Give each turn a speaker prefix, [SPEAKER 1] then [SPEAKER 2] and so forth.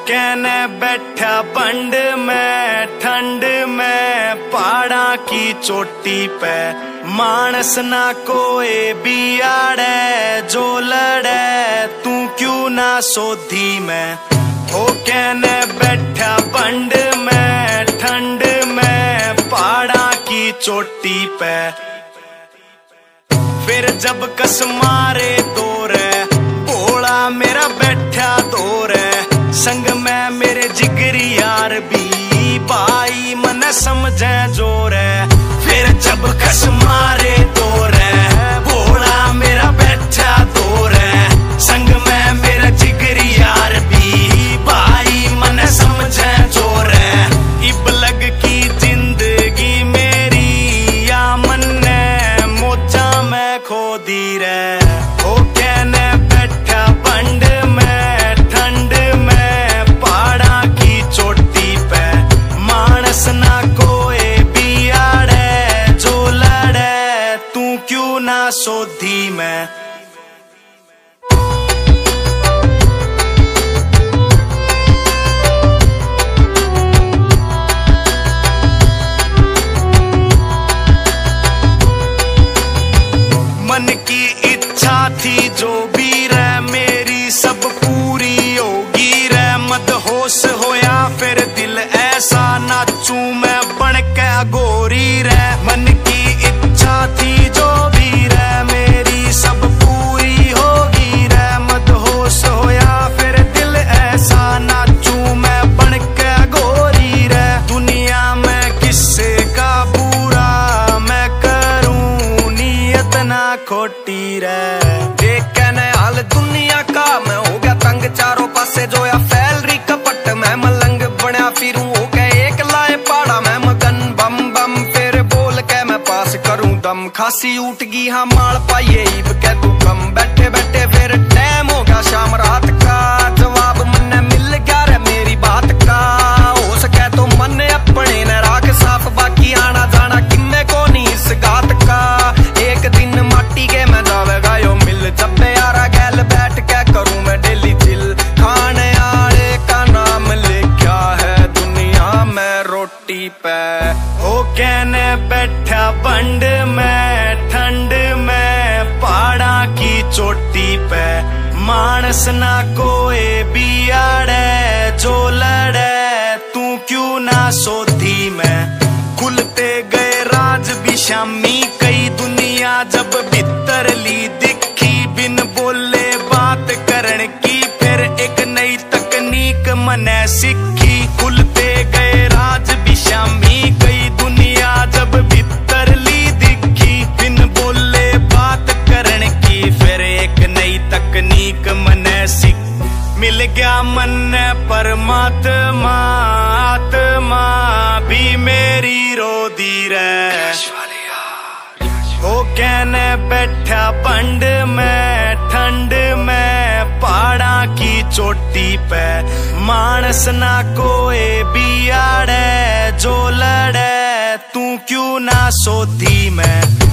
[SPEAKER 1] कहने बैठा बंड में ठंड में पहाड़ा की चोटी पे मानस ना कोई भी आड़े जो लड़े तू क्यों ना सोधी में। ओ कहने बैठा बंड में ठंड में पहाड़ा की चोटी पे फिर जब कस मारे दौर भोला मेरा बैठा दौर संग में मेरे जिगरी यार भी भाई मन समझे जोर फिर जब कस मारे दौर भोला मेरा बैठा दौर संग में मेरा जिगरी यार भी भाई मन समझे जोर इब लग की जिंदगी मेरी या मन मोचा में खो दी रे। ओ कहने बैठा बंड में ठंड में पहाड़ा की चोटी पे मानस ना कोई भी आड़े जो लड़े तू क्यों ना सोधी में। मन की इच्छा थी जो भी रह मेरी सब पूरी होगी रे मदहोश होया फिर दिल ऐसा नाचूं मैं बन के गोरी रे। मन की इच्छा थी जो भी रह मेरी सब पूरी होगी रे मदहोश होया फिर दिल ऐसा नाचूं मैं बन के गोरी रे। दुनिया में किससे का बुरा मैं करूं नियत ना खोटी रे।
[SPEAKER 2] देख कहने हाल दुनिया का मैं हो गया तंग चारों पासे जो या फैल रही कपट मैं मलंग बना फिरूं हो गए एक लाए पाड़ा मैं मगन बम बम फिर बोल के मैं पास करूं दम खासी उठ गई हाँ माल पाइए ईब के तू कम बैठे बैठे फिर टाइम हो गया शाम रात का जवाब मन मिल गया रे मेरी बात का हो सके तो मन अपने न राख साफ बाकी आना जाना किन्ने को नहीं इस गात का एक दिन माटी के मैं जावेगा यो मिल जब यारा गैल बैठ के करूं मैं डेली चिल खाने आले का नाम लिखा है दुनिया में रोटी पे।
[SPEAKER 1] ओ कहने बैठा बंड में ठंड में पहाड़ा की चोटी पे मानस ना कोई भी आड़े जो लड़े तू क्यों ना सोधी में। खुलते गए राज भी शामी कई दुनिया जब भीतर ली दिखी बिन बोले बात करने की फिर एक नई तकनीक मने सीखी। खुलते गए राज भी शामी कई दुनिया जब भीतर ली दिखी बिन बोले बात करने की फिर एक नई तकनीक मने सीख। मिल गया मन परमात्मा आत्मा भी मेरी रो दी रे। ओ कहने बैठा बंड में ठंड में पहाड़ा की चोटी पे मानस ना कोई भी आड़े जो लड़े तू क्यों ना सोधी में।